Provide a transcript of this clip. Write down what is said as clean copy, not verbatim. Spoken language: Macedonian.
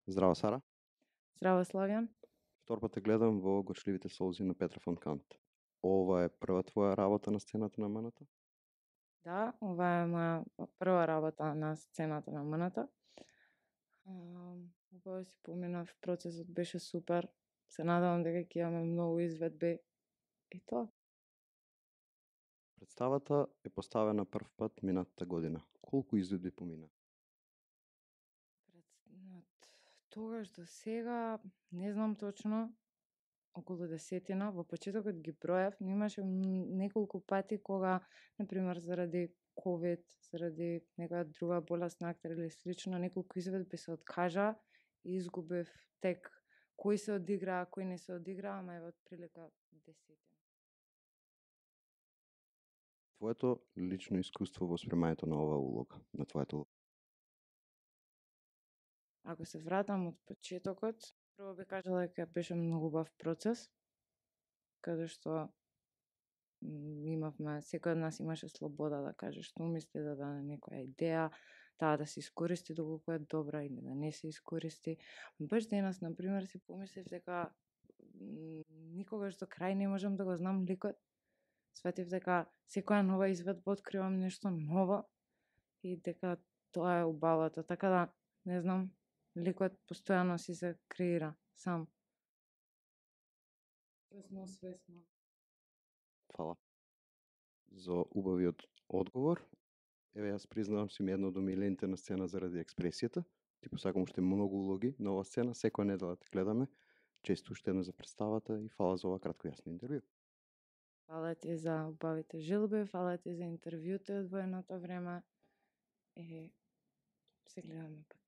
Здраво, Сара. Здраво, Славјан. Втор пат те гледам во Горчливите солзи на Петра фон Кант. Ова е прва твоја работа на сцената на МНТ? Да, ова е моја прва работа на сцената на МНТ. Убаво си поминав, процесот беше супер. Се надевам дека ќе имаме многу изведби и тоа. Представата е поставена прв пат минатата година. Колку изведби помина? Од тогаш до сега, не знам точно, околу десетина. Во почетокот ги броев, но имаше неколку пати кога, например, заради ковид, заради некоја друга болест на актер или слично, неколку изведби се откажа и изгубив тек кои се одиграа, кои не се одиграа, ама е од прилика десетина. Твоето лично искуство во спремањето на оваа улога, на твојата улога? Ако се вратам од почетокот, прво би кажала дека беше многу бав процес, каде што имавме, секој од нас имаше слобода да каже што мисли, да даде некоја идеја, таа да се искористи доколку е добра или да не се искористи. Баш денес, например, си помислив дека никогаш до крај не можам да го знам ликот. Сватив дека секоја нова изведба откривам нешто ново и дека тоа е убавото. Така да, не знам, ликот постојано си се креира сам. Свесно. Фала за убавиот одговор. Еве, јас признавам, си ми една од омилените на сцена заради експресијата. Ти посакам уште многу улоги на оваа сцена, секоја недела те гледаме. Често уште едно за представата и фала за ова кратко јасно интервју. Фала ти за убавите жилби, фала ти за интервјуто од военото време. Се гледаме пак.